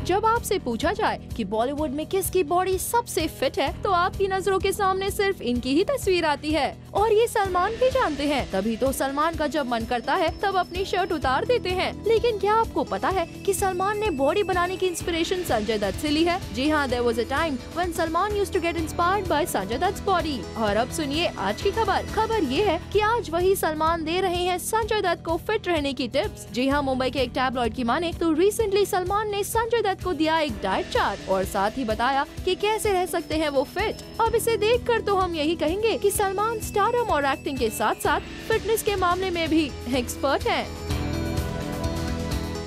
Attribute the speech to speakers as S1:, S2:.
S1: जब आपसे पूछा जाए कि बॉलीवुड में किसकी बॉडी सबसे फिट है, तो आपकी नजरों के सामने सिर्फ इनकी ही तस्वीर आती है। और ये सलमान भी जानते हैं, तभी तो सलमान का जब मन करता है तब अपनी शर्ट उतार देते हैं। लेकिन क्या आपको पता है कि सलमान ने बॉडी बनाने की इंस्पिरेशन संजय दत्त से ली है? जी हाँ, there was a time when Salman used to get inspired by Sanjay Dutt's body. और अब सुनिए आज की खबर ये है कि आज वही सलमान दे रहे हैं संजय दत्त को फिट रहने की टिप्स। जी हाँ, मुंबई के एक टैबलॉइड की माने तो रिसेंटली सलमान ने संजय दत्त को दिया एक डाइट चार्ट और साथ ही बताया कि कैसे रह सकते हैं वो फिट। अब इसे देखकर तो हम यही कहेंगे कि सलमान स्टारडम और एक्टिंग के साथ साथ फिटनेस के मामले में भी एक्सपर्ट हैं।